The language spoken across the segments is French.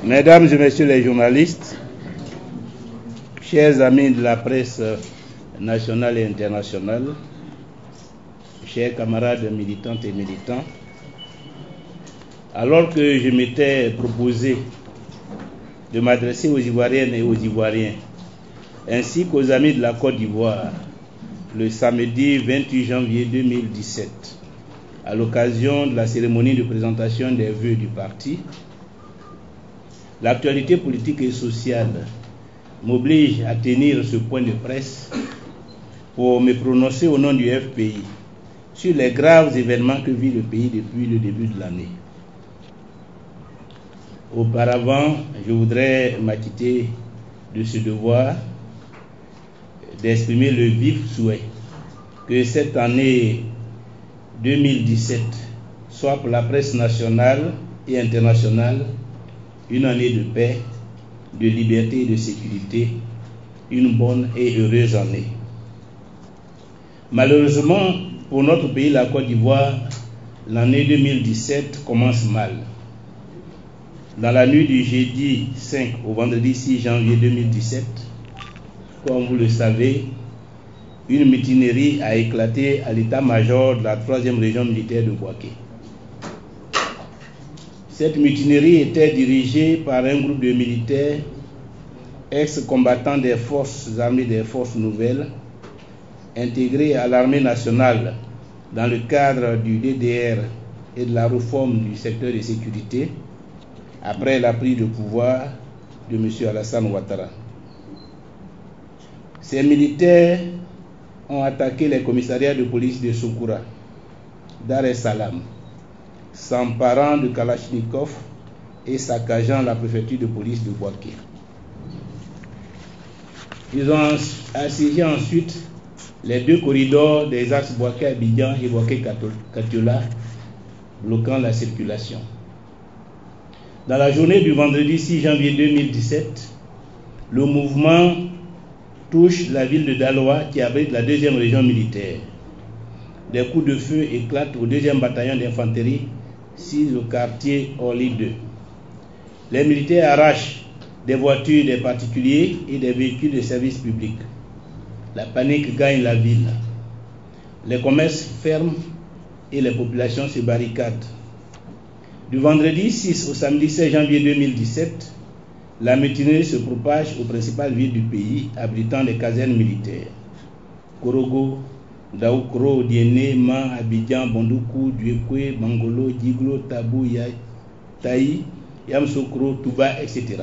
Mesdames et messieurs les journalistes, chers amis de la presse nationale et internationale, chers camarades militantes et militants, alors que je m'étais proposé de m'adresser aux Ivoiriennes et aux Ivoiriens, ainsi qu'aux amis de la Côte d'Ivoire, le samedi 28 janvier 2017, à l'occasion de la cérémonie de présentation des vœux du parti, l'actualité politique et sociale m'oblige à tenir ce point de presse pour me prononcer au nom du FPI sur les graves événements que vit le pays depuis le début de l'année. Auparavant, je voudrais m'acquitter de ce devoir d'exprimer le vif souhait que cette année 2017 soit pour la presse nationale et internationale une année de paix, de liberté et de sécurité, une bonne et heureuse année. Malheureusement, pour notre pays, la Côte d'Ivoire, l'année 2017 commence mal. Dans la nuit du jeudi 5 au vendredi 6 janvier 2017, comme vous le savez, une mutinerie a éclaté à l'état-major de la 3e région militaire de Bouaké. Cette mutinerie était dirigée par un groupe de militaires ex-combattants des forces armées des forces nouvelles, intégrés à l'armée nationale dans le cadre du DDR et de la réforme du secteur de sécurité, après la prise de pouvoir de M. Alassane Ouattara. Ces militaires ont attaqué les commissariats de police de Soukoura, Dar es Salaam, s'emparant de Kalachnikov et saccageant la préfecture de police de Bouaké. Ils ont assiégé ensuite les 2 corridors des axes Bouaké-Abidjan et Bouaké-Katiola, bloquant la circulation. Dans la journée du vendredi 6 janvier 2017, le mouvement touche la ville de Daloa qui abrite la 2e région militaire. Des coups de feu éclatent au 2e bataillon d'infanterie, 6 au quartier Orly 2. Les militaires arrachent des voitures des particuliers et des véhicules de service public. La panique gagne la ville. Les commerces ferment et les populations se barricadent. Du vendredi 6 au samedi 16 janvier 2017, la mutinerie se propage aux principales villes du pays abritant des casernes militaires. Korogo, Daoukro, Diéné, Man, Abidjan, Bondoukou, Duekwe, Mangolo, Djiglo, Tabou, Taï, Yamsokro, Touba, etc.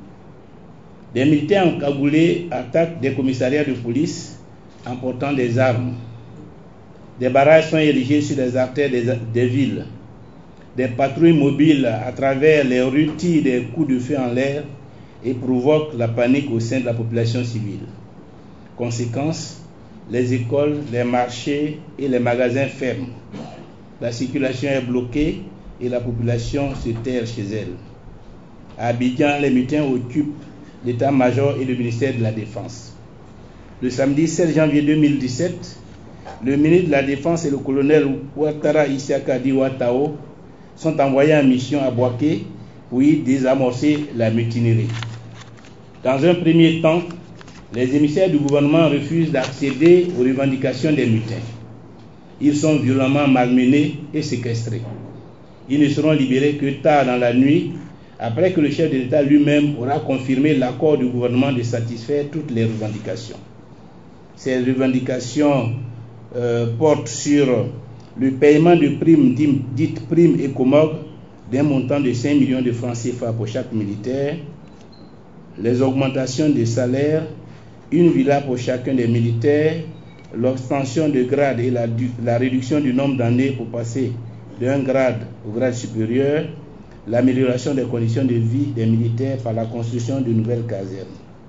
Des militaires encagoulés attaquent des commissariats de police en portant des armes. Des barrages sont érigés sur les artères des villes. Des patrouilles mobiles à travers les rues tirent des coups de feu en l'air et provoquent la panique au sein de la population civile. Conséquence, les écoles, les marchés et les magasins ferment. La circulation est bloquée et la population se terre chez elle. À Abidjan, les mutins occupent l'état-major et le ministère de la Défense. Le samedi 16 janvier 2017, le ministre de la Défense et le colonel Ouattara Issaka Di Ouattao sont envoyés en mission à Bouaké pour y désamorcer la mutinerie. Dans un premier temps, les émissaires du gouvernement refusent d'accéder aux revendications des mutins. Ils sont violemment malmenés et séquestrés. Ils ne seront libérés que tard dans la nuit, après que le chef de l'État lui-même aura confirmé l'accord du gouvernement de satisfaire toutes les revendications. Ces revendications portent sur le paiement de primes dites primes ECOMOG d'un montant de 5 millions de francs CFA pour chaque militaire, les augmentations des salaires, une villa pour chacun des militaires, l'obtention de grade et la réduction du nombre d'années pour passer d'un grade au grade supérieur, l'amélioration des conditions de vie des militaires par la construction de nouvelles casernes.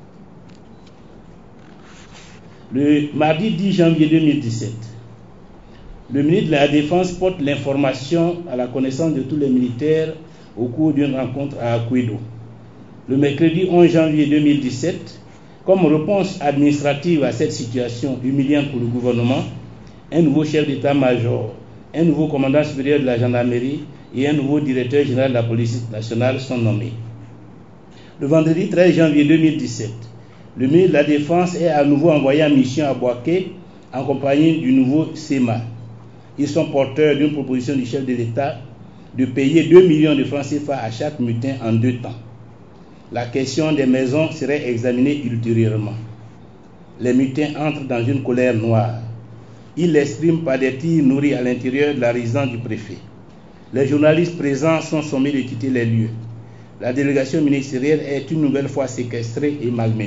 Le mardi 10 janvier 2017, le ministre de la Défense porte l'information à la connaissance de tous les militaires au cours d'une rencontre à Akouedo. Le mercredi 11 janvier 2017, comme réponse administrative à cette situation humiliante pour le gouvernement, un nouveau chef d'état-major, un nouveau commandant supérieur de la gendarmerie et un nouveau directeur général de la police nationale sont nommés. Le vendredi 13 janvier 2017, le ministre de la Défense est à nouveau envoyé en mission à Bouaké en compagnie du nouveau SEMA. Ils sont porteurs d'une proposition du chef de l'État de payer 2 millions de francs CFA à chaque mutin en 2 temps. La question des maisons serait examinée ultérieurement. Les mutins entrent dans une colère noire. Ils l'expriment par des tirs nourris à l'intérieur de la résidence du préfet. Les journalistes présents sont sommés de quitter les lieux. La délégation ministérielle est une nouvelle fois séquestrée et malmenée.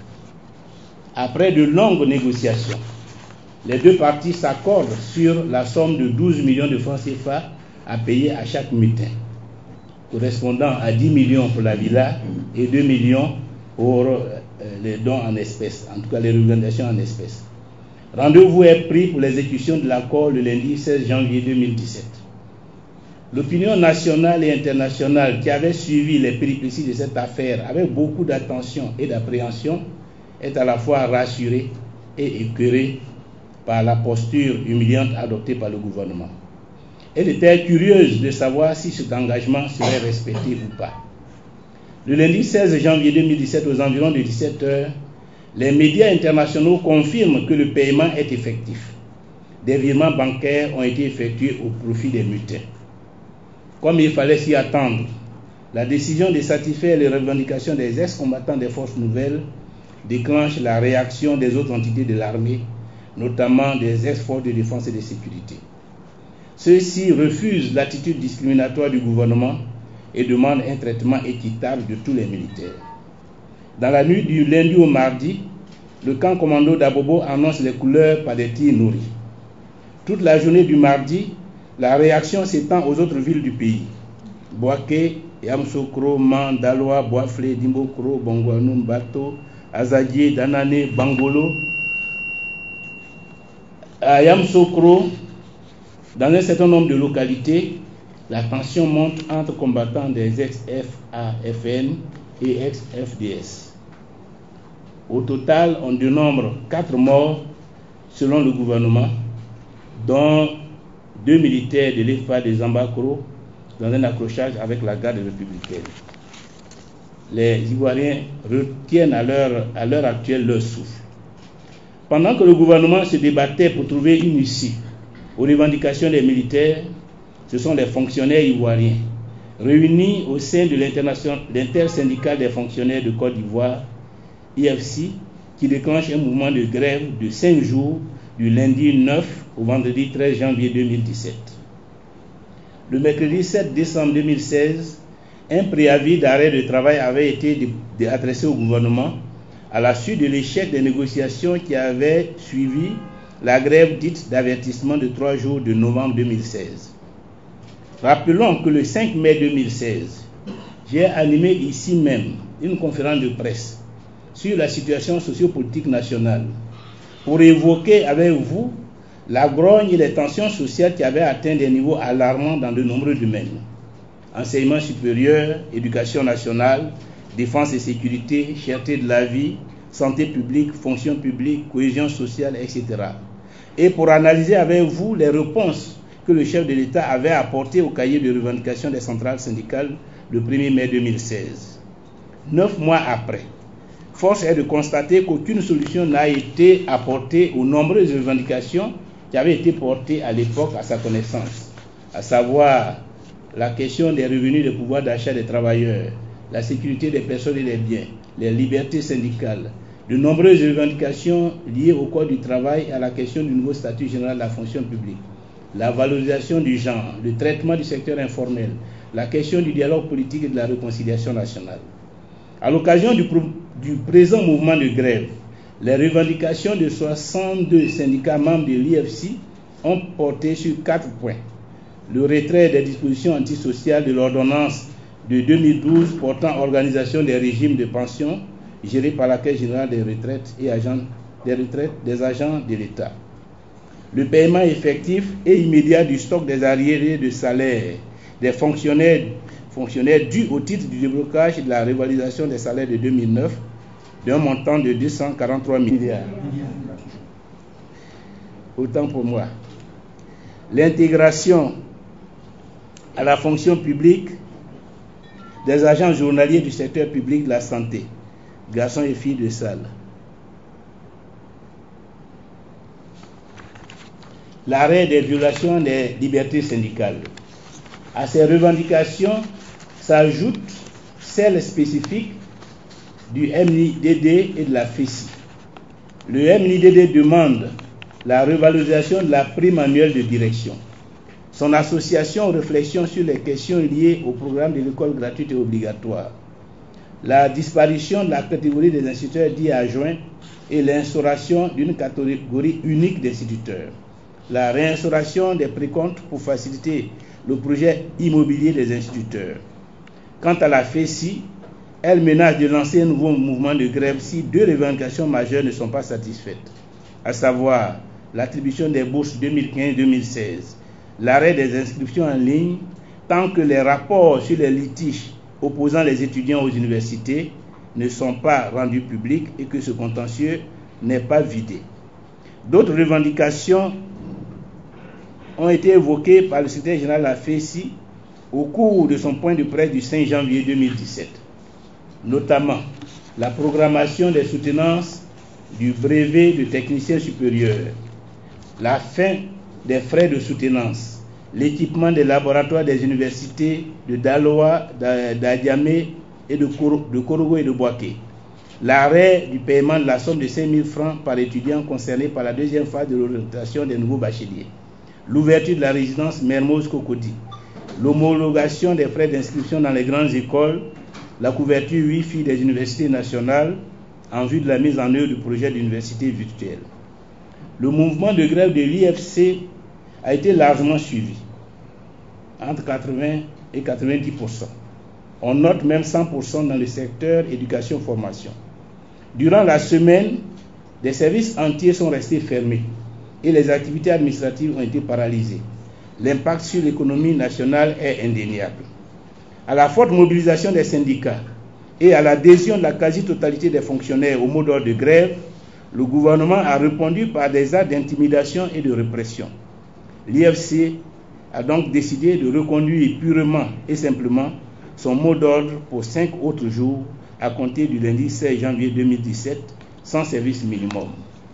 Après de longues négociations, les deux parties s'accordent sur la somme de 12 millions de francs CFA à payer à chaque mutin, correspondant à 10 millions pour la villa et 2 millions pour les dons en espèces, en tout cas les revendications en espèces. Rendez-vous est pris pour l'exécution de l'accord le lundi 16 janvier 2017. L'opinion nationale et internationale qui avait suivi les péripéties de cette affaire avec beaucoup d'attention et d'appréhension est à la fois rassurée et écœurée par la posture humiliante adoptée par le gouvernement. Elle était curieuse de savoir si cet engagement serait respecté ou pas. Le lundi 16 janvier 2017, aux environs de 17 h, les médias internationaux confirment que le paiement est effectif. Des virements bancaires ont été effectués au profit des mutins. Comme il fallait s'y attendre, la décision de satisfaire les revendications des ex-combattants des forces nouvelles déclenche la réaction des autres entités de l'armée, notamment des ex-forces de défense et de sécurité. Ceux-ci refusent l'attitude discriminatoire du gouvernement et demandent un traitement équitable de tous les militaires. Dans la nuit du lundi au mardi, le camp commando d'Abobo annonce les couleurs par des tirs nourris. Toute la journée du mardi, la réaction s'étend aux autres villes du pays. Bouaké, Yamsokro, Mandaloa, Boaflé, Dimbokro, Bongouanoum, Bato, Azadie, Danane, Bangolo. À Yamsokro, dans un certain nombre de localités, la tension monte entre combattants des ex-FAFN et ex-FDS. Au total, on dénombre 4 morts selon le gouvernement, dont 2 militaires de l'EFA de Zambakro dans un accrochage avec la garde républicaine. Les Ivoiriens retiennent à l'heure actuelle leur souffle. Pendant que le gouvernement se débattait pour trouver une issue aux revendications des militaires, ce sont les fonctionnaires ivoiriens réunis au sein de l'intersyndicale des fonctionnaires de Côte d'Ivoire, IFC, qui déclenche un mouvement de grève de 5 jours du lundi 9 au vendredi 13 janvier 2017. Le mercredi 7 décembre 2016, un préavis d'arrêt de travail avait été adressé au gouvernement à la suite de l'échec des négociations qui avaient suivi la grève dite d'avertissement de 3 jours de novembre 2016. Rappelons que le 5 mai 2016, j'ai animé ici même une conférence de presse sur la situation sociopolitique nationale pour évoquer avec vous la grogne et les tensions sociales qui avaient atteint des niveaux alarmants dans de nombreux domaines. Enseignement supérieur, éducation nationale, défense et sécurité, cherté de la vie, santé publique, fonction publique, cohésion sociale, etc. Et pour analyser avec vous les réponses que le chef de l'État avait apportées au cahier de revendication des centrales syndicales le 1er mai 2016. 9 mois après, force est de constater qu'aucune solution n'a été apportée aux nombreuses revendications qui avaient été portées à l'époque à sa connaissance, à savoir la question des revenus de pouvoir d'achat des travailleurs, la sécurité des personnes et des biens, les libertés syndicales, de nombreuses revendications liées au code du travail et à la question du nouveau statut général de la fonction publique, la valorisation du genre, le traitement du secteur informel, la question du dialogue politique et de la réconciliation nationale. À l'occasion du présent mouvement de grève, les revendications de 62 syndicats membres de l'IFC ont porté sur 4 points. Le retrait des dispositions antisociales de l'ordonnance de 2012 portant organisation des régimes de pension gérés par la Caisse générale des retraites et des agents de l'État. Le paiement effectif et immédiat du stock des arriérés de salaire des fonctionnaires dus au titre du déblocage et de la révalorisation des salaires de 2009 d'un montant de 243 milliards. Autant pour moi. L'intégration à la fonction publique des agents journaliers du secteur public de la santé, garçons et filles de salle. L'arrêt des violations des libertés syndicales. À ces revendications s'ajoutent celles spécifiques du MIDD et de la FESI. Le MIDD demande la revalorisation de la prime annuelle de direction. Son association réflexion sur les questions liées au programme de l'école gratuite et obligatoire. La disparition de la catégorie des instituteurs dits adjoints et l'instauration d'une catégorie unique d'instituteurs. La réinstauration des précomptes pour faciliter le projet immobilier des instituteurs. Quant à la FESI, elle menace de lancer un nouveau mouvement de grève si deux revendications majeures ne sont pas satisfaites, à savoir l'attribution des bourses 2015-2016, l'arrêt des inscriptions en ligne tant que les rapports sur les litiges opposant les étudiants aux universités ne sont pas rendus publics et que ce contentieux n'est pas vidé. D'autres revendications ont été évoquées par le secrétaire général de la FESI au cours de son point de presse du 5 janvier 2017, notamment la programmation des soutenances du brevet de technicien supérieur, la fin des frais de soutenance, l'équipement des laboratoires des universités de Daloa, d'Adiamé et de Korogo et de Boaké, l'arrêt du paiement de la somme de 5 000 francs par étudiant concerné par la deuxième phase de l'orientation des nouveaux bacheliers, l'ouverture de la résidence Mermoz-Cocody, l'homologation des frais d'inscription dans les grandes écoles, la couverture Wi-Fi des universités nationales en vue de la mise en œuvre du projet d'université virtuelle. Le mouvement de grève de l'IFC a été largement suivi, entre 80 et 90%. On note même 100% dans le secteur éducation-formation. Durant la semaine, des services entiers sont restés fermés et les activités administratives ont été paralysées. L'impact sur l'économie nationale est indéniable. À la forte mobilisation des syndicats et à l'adhésion de la quasi-totalité des fonctionnaires au mot d'ordre de grève, le gouvernement a répondu par des actes d'intimidation et de répression. L'IFC a donc décidé de reconduire purement et simplement son mot d'ordre pour 5 autres jours à compter du lundi 16 janvier 2017 sans service minimum.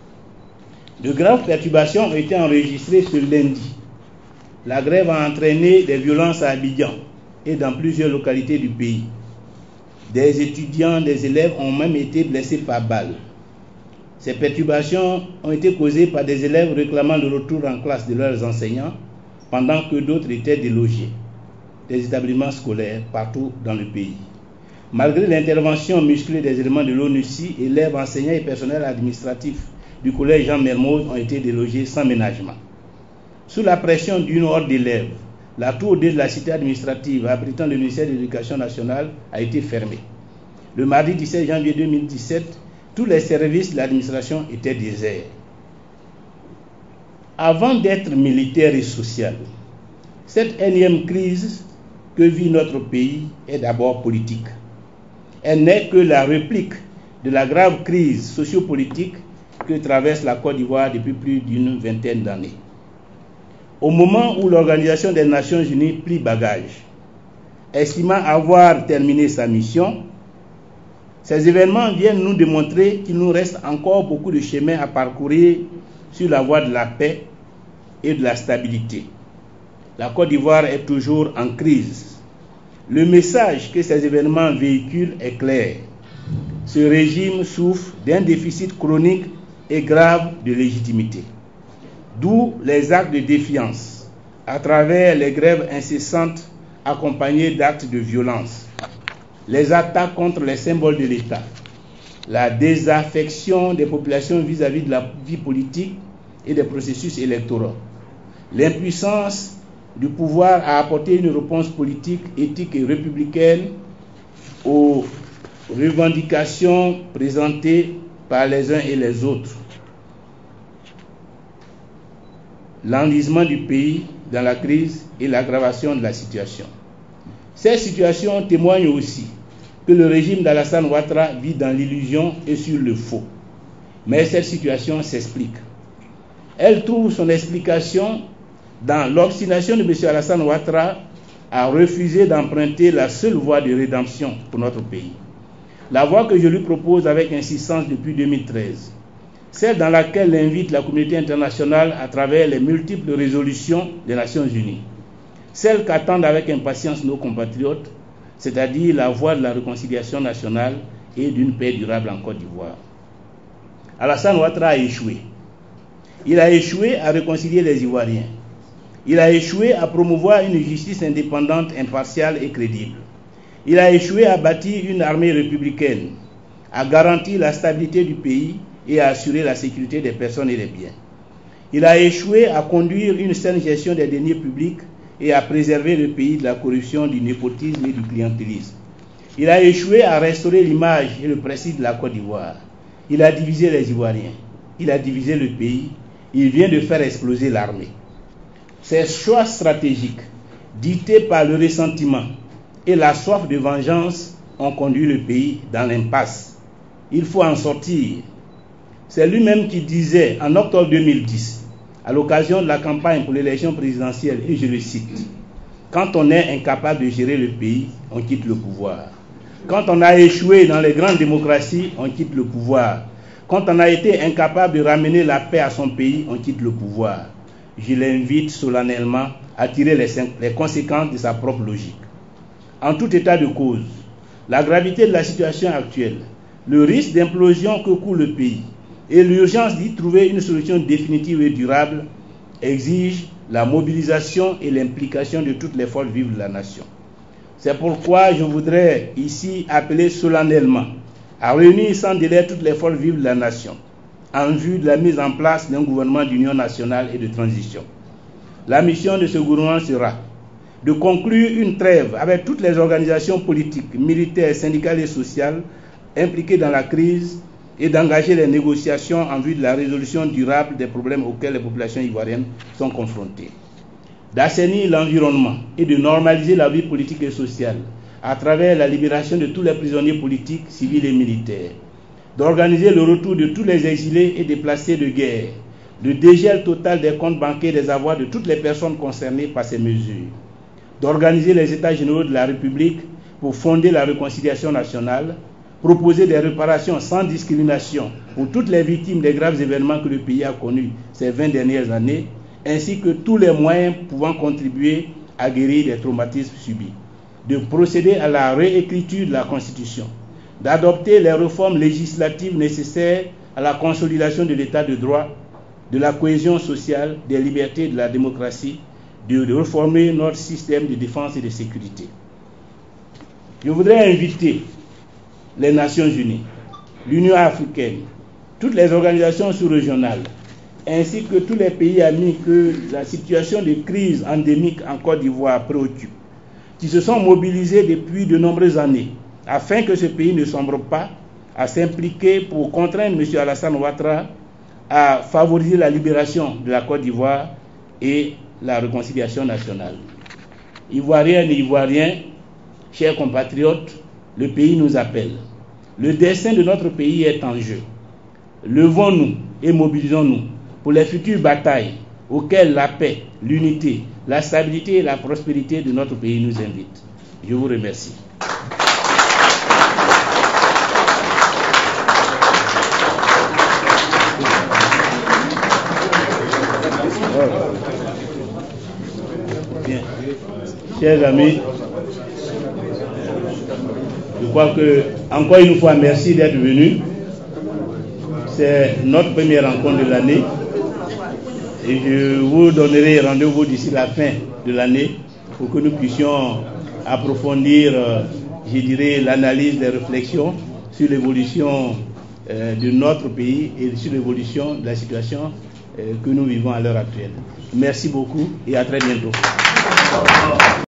De graves perturbations ont été enregistrées ce lundi. La grève a entraîné des violences à Abidjan et dans plusieurs localités du pays. Des étudiants, des élèves ont même été blessés par balles. Ces perturbations ont été causées par des élèves réclamant le retour en classe de leurs enseignants pendant que d'autres étaient délogés des établissements scolaires partout dans le pays. Malgré l'intervention musclée des éléments de l'ONUCI, élèves, enseignants et personnels administratifs du collège Jean Mermoz ont été délogés sans ménagement. Sous la pression d'une horde d'élèves, la tour D de la cité administrative abritant le ministère de l'Éducation nationale a été fermée. Le mardi 17 janvier 2017, tous les services de l'administration étaient déserts. Avant d'être militaire et sociale, cette énième crise que vit notre pays est d'abord politique. Elle n'est que la réplique de la grave crise sociopolitique que traverse la Côte d'Ivoire depuis plus d'une vingtaine d'années. Au moment où l'Organisation des Nations Unies plie bagage, estimant avoir terminé sa mission, ces événements viennent nous démontrer qu'il nous reste encore beaucoup de chemin à parcourir sur la voie de la paix et de la stabilité. La Côte d'Ivoire est toujours en crise. Le message que ces événements véhiculent est clair. Ce régime souffre d'un déficit chronique et grave de légitimité. D'où les actes de défiance, à travers les grèves incessantes accompagnées d'actes de violence, les attaques contre les symboles de l'État, la désaffection des populations vis-à-vis de la vie politique et des processus électoraux, l'impuissance du pouvoir à apporter une réponse politique, éthique et républicaine aux revendications présentées par les uns et les autres, l'enlisement du pays dans la crise et l'aggravation de la situation. Ces situations témoignent aussi que le régime d'Alassane Ouattara vit dans l'illusion et sur le faux. Mais cette situation s'explique. Elle trouve son explication dans l'obstination de M. Alassane Ouattara a refusé d'emprunter la seule voie de rédemption pour notre pays. La voie que je lui propose avec insistance depuis 2013, celle dans laquelle invite la communauté internationale à travers les multiples résolutions des Nations Unies, celle qu'attendent avec impatience nos compatriotes, c'est-à-dire la voie de la réconciliation nationale et d'une paix durable en Côte d'Ivoire. Alassane Ouattara a échoué. Il a échoué à réconcilier les Ivoiriens. Il a échoué à promouvoir une justice indépendante, impartiale et crédible. Il a échoué à bâtir une armée républicaine, à garantir la stabilité du pays et à assurer la sécurité des personnes et des biens. Il a échoué à conduire une saine gestion des deniers publics et à préserver le pays de la corruption, du népotisme et du clientélisme. Il a échoué à restaurer l'image et le prestige de la Côte d'Ivoire. Il a divisé les Ivoiriens. Il a divisé le pays. Il vient de faire exploser l'armée. Ces choix stratégiques, dictés par le ressentiment et la soif de vengeance, ont conduit le pays dans l'impasse. Il faut en sortir. C'est lui-même qui disait en octobre 2010, à l'occasion de la campagne pour l'élection présidentielle, et je le cite, « Quand on est incapable de gérer le pays, on quitte le pouvoir. Quand on a échoué dans les grandes démocraties, on quitte le pouvoir. Quand on a été incapable de ramener la paix à son pays, on quitte le pouvoir. » Je l'invite solennellement à tirer les conséquences de sa propre logique. En tout état de cause, la gravité de la situation actuelle, le risque d'implosion que court le pays et l'urgence d'y trouver une solution définitive et durable exigent la mobilisation et l'implication de toutes les forces vives de la nation. C'est pourquoi je voudrais ici appeler solennellement à réunir sans délai toutes les forces vives de la nation en vue de la mise en place d'un gouvernement d'union nationale et de transition. La mission de ce gouvernement sera de conclure une trêve avec toutes les organisations politiques, militaires, syndicales et sociales impliquées dans la crise et d'engager les négociations en vue de la résolution durable des problèmes auxquels les populations ivoiriennes sont confrontées. D'assainir l'environnement et de normaliser la vie politique et sociale à travers la libération de tous les prisonniers politiques, civils et militaires. D'organiser le retour de tous les exilés et déplacés de guerre, le dégel total des comptes bancaires et des avoirs de toutes les personnes concernées par ces mesures, d'organiser les États généraux de la République pour fonder la réconciliation nationale, proposer des réparations sans discrimination pour toutes les victimes des graves événements que le pays a connus ces 20 dernières années, ainsi que tous les moyens pouvant contribuer à guérir des traumatismes subis, de procéder à la réécriture de la Constitution, d'adopter les réformes législatives nécessaires à la consolidation de l'état de droit, de la cohésion sociale, des libertés et de la démocratie, de réformer notre système de défense et de sécurité. Je voudrais inviter les Nations Unies, l'Union africaine, toutes les organisations sous-régionales, ainsi que tous les pays amis que la situation de crise endémique en Côte d'Ivoire préoccupe, qui se sont mobilisés depuis de nombreuses années afin que ce pays ne sombre pas, à s'impliquer pour contraindre M. Alassane Ouattara à favoriser la libération de la Côte d'Ivoire et la réconciliation nationale. Ivoiriennes et Ivoiriens, chers compatriotes, le pays nous appelle. Le destin de notre pays est en jeu. Levons-nous et mobilisons-nous pour les futures batailles auxquelles la paix, l'unité, la stabilité et la prospérité de notre pays nous invitent. Je vous remercie. Bien. Chers amis, je crois que, encore une fois, merci d'être venus. C'est notre première rencontre de l'année et je vous donnerai rendez-vous d'ici la fin de l'année pour que nous puissions approfondir, je dirais, l'analyse des réflexions sur l'évolution de notre pays et sur l'évolution de la situation que nous vivons à l'heure actuelle. Merci beaucoup et à très bientôt.